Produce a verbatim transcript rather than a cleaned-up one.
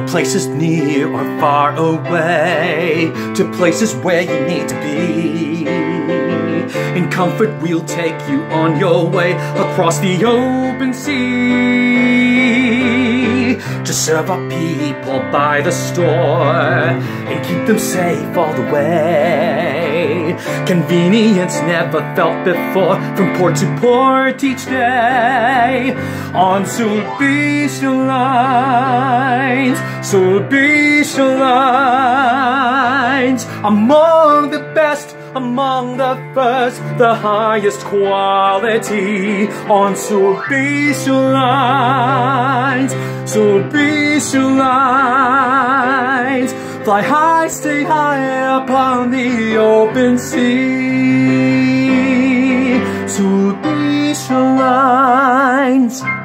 places near or far away, to places where you need to be. In comfort we'll take you on your way across the open sea, to serve our people by the store and keep them safe all the way. Convenience never felt before, from port to port each day. On Sulpicia Lines, Sulpicia Lines, among the best, among the first, the highest quality. On Sulpicia Lines, Sulpicia Lines, fly high, stay high upon the open sea. Sulpicia Lines.